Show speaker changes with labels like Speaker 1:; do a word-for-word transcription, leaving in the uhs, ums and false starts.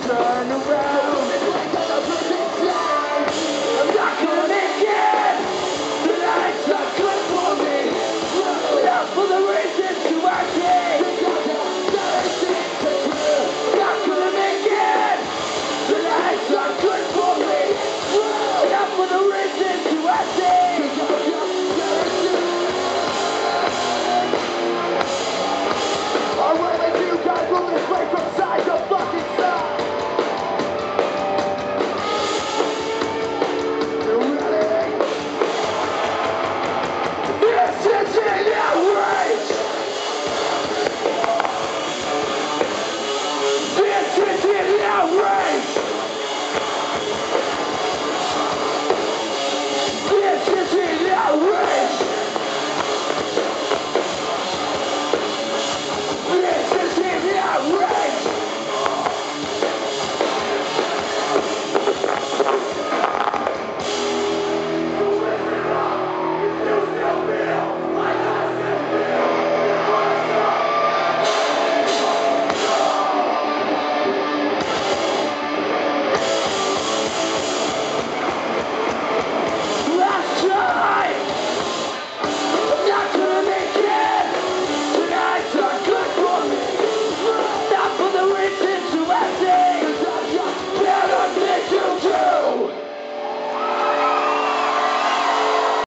Speaker 1: turn around. I'm not gonna make it. The night's not good for me. Not for the reasons to act it. Not gonna make it. The night's not good for me. Not for the reasons to act it. I went with you guys moving straight from side to fucking side. You ready? This is an outrage! This is an outrage!